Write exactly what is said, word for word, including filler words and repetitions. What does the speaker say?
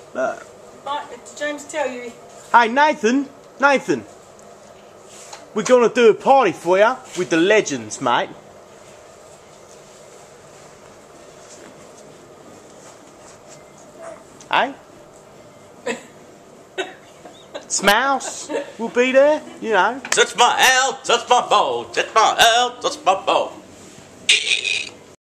Look. Right, did James tell you? Hey, Nathan. Nathan. We're going to do a party for you with the legends, mate. Hey? Smouse will be there, you know. Touch my L, touch my ball, touch my L, touch my ball.